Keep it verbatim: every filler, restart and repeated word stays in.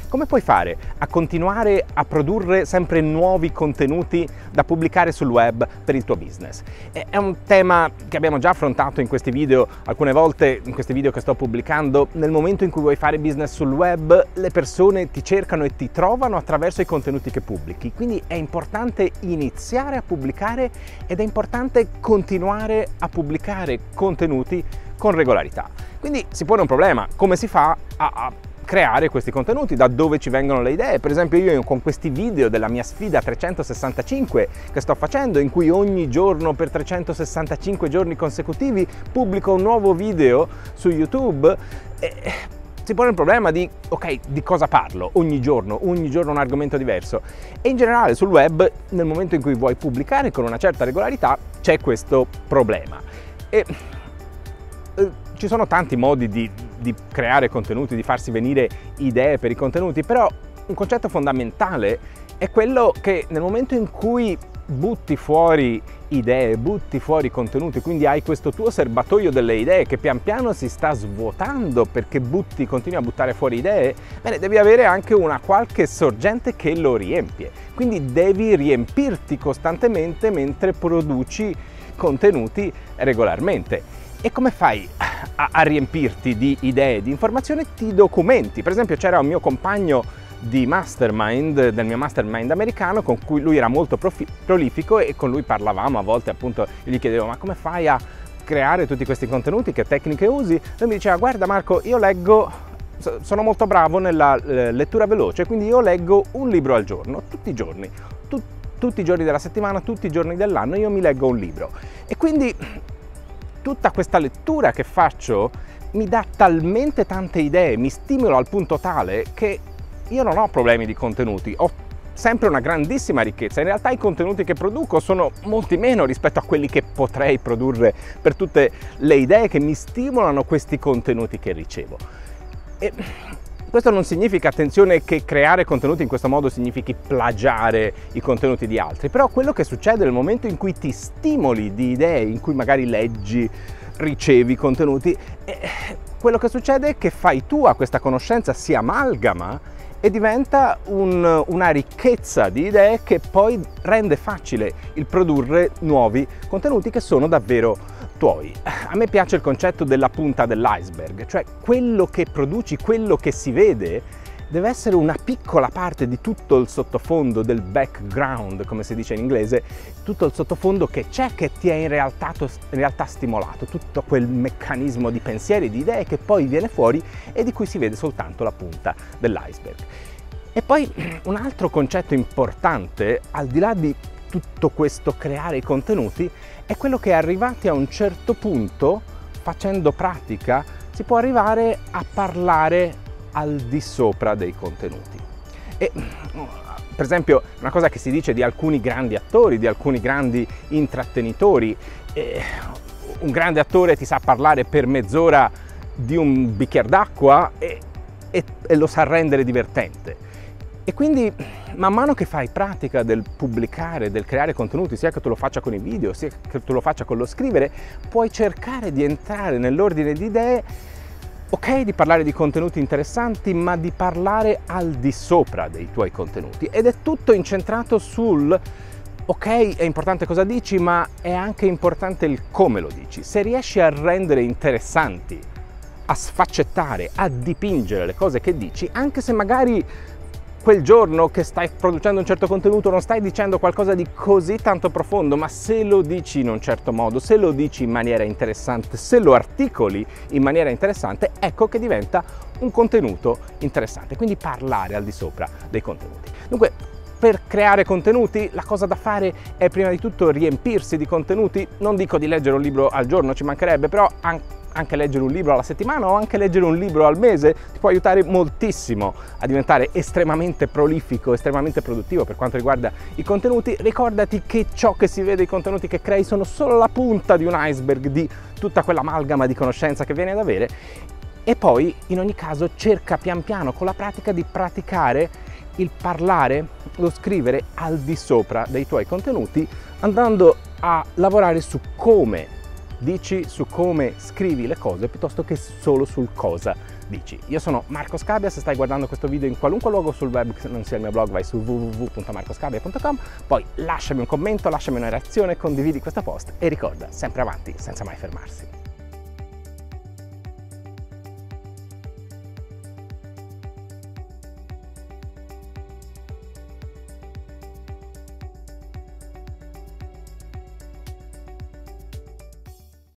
Come puoi fare a continuare a produrre sempre nuovi contenuti da pubblicare sul web per il tuo business? È un tema che abbiamo già affrontato in questi video alcune volte, in questi video che sto pubblicando. Nel momento in cui vuoi fare business sul web, le persone ti cercano e ti trovano attraverso i contenuti che pubblichi, quindi è importante iniziare a pubblicare ed è importante continuare a pubblicare contenuti con regolarità. Quindi si pone un problema: come si fa a, a creare questi contenuti, da dove ci vengono le idee? Per esempio io con questi video della mia sfida trecentosessantacinque che sto facendo, in cui ogni giorno per trecentosessantacinque giorni consecutivi pubblico un nuovo video su YouTube, eh, si pone il problema di, ok, di cosa parlo ogni giorno, ogni giorno un argomento diverso. E in generale sul web, nel momento in cui vuoi pubblicare con una certa regolarità, c'è questo problema. E eh, ci sono tanti modi di, di creare contenuti, di farsi venire idee per i contenuti, però un concetto fondamentale è quello che nel momento in cui butti fuori idee, butti fuori contenuti, quindi hai questo tuo serbatoio delle idee che pian piano si sta svuotando perché butti, continui a buttare fuori idee, bene, devi avere anche una qualche sorgente che lo riempie. Quindi devi riempirti costantemente mentre produci contenuti regolarmente. E come fai a, a riempirti di idee, di informazioni? Ti documenti. Per esempio c'era un mio compagno di mastermind, del mio mastermind americano, con cui lui era molto prolifico e con lui parlavamo a volte, appunto, io gli chiedevo: ma come fai a creare tutti questi contenuti, che tecniche usi? Lui mi diceva: guarda Marco, io leggo, sono molto bravo nella eh, lettura veloce, quindi io leggo un libro al giorno, tutti i giorni, Tut, tutti i giorni della settimana, tutti i giorni dell'anno io mi leggo un libro. E quindi tutta questa lettura che faccio mi dà talmente tante idee, mi stimola al punto tale che io non ho problemi di contenuti, ho sempre una grandissima ricchezza. In realtà i contenuti che produco sono molti meno rispetto a quelli che potrei produrre per tutte le idee che mi stimolano questi contenuti che ricevo. E questo non significa, attenzione, che creare contenuti in questo modo significhi plagiare i contenuti di altri, però quello che succede nel momento in cui ti stimoli di idee, in cui magari leggi, ricevi contenuti, eh, quello che succede è che fai tua questa conoscenza, si amalgama e diventa un, una ricchezza di idee che poi rende facile il produrre nuovi contenuti che sono davvero tuoi. A me piace il concetto della punta dell'iceberg, cioè quello che produci, quello che si vede, deve essere una piccola parte di tutto il sottofondo, del background, come si dice in inglese, tutto il sottofondo che c'è, che ti ha in realtà, in realtà stimolato, tutto quel meccanismo di pensieri, di idee che poi viene fuori e di cui si vede soltanto la punta dell'iceberg. E poi un altro concetto importante, al di là di tutto questo creare i contenuti, è quello che arrivati a un certo punto, facendo pratica, si può arrivare a parlare al di sopra dei contenuti. E per esempio una cosa che si dice di alcuni grandi attori, di alcuni grandi intrattenitori: eh, un grande attore ti sa parlare per mezz'ora di un bicchiere d'acqua e, e, e lo sa rendere divertente. E quindi man mano che fai pratica del pubblicare, del creare contenuti, sia che tu lo faccia con i video, sia che tu lo faccia con lo scrivere, puoi cercare di entrare nell'ordine di idee, ok, di parlare di contenuti interessanti, ma di parlare al di sopra dei tuoi contenuti. Ed è tutto incentrato sul, ok, è importante cosa dici, ma è anche importante il come lo dici. Se riesci a rendere interessanti, a sfaccettare, a dipingere le cose che dici, anche se magari quel giorno che stai producendo un certo contenuto non stai dicendo qualcosa di così tanto profondo, ma se lo dici in un certo modo, se lo dici in maniera interessante, se lo articoli in maniera interessante, ecco che diventa un contenuto interessante. Quindi parlare al di sopra dei contenuti. Dunque, per creare contenuti la cosa da fare è prima di tutto riempirsi di contenuti. Non dico di leggere un libro al giorno, ci mancherebbe, però anche anche leggere un libro alla settimana o anche leggere un libro al mese ti può aiutare moltissimo a diventare estremamente prolifico, estremamente produttivo per quanto riguarda i contenuti. Ricordati che ciò che si vede, i contenuti che crei, sono solo la punta di un iceberg di tutta quell'amalgama di conoscenza che viene ad avere. E poi in ogni caso cerca pian piano con la pratica di praticare il parlare, lo scrivere al di sopra dei tuoi contenuti, andando a lavorare su come dici, su come scrivi le cose, piuttosto che solo sul cosa dici? Io sono Marco Scabbia, se stai guardando questo video in qualunque luogo sul web che non sia il mio blog, vai su w w w punto marco scabbia punto com, poi lasciami un commento, lasciami una reazione, condividi questo post e ricorda, sempre avanti senza mai fermarsi.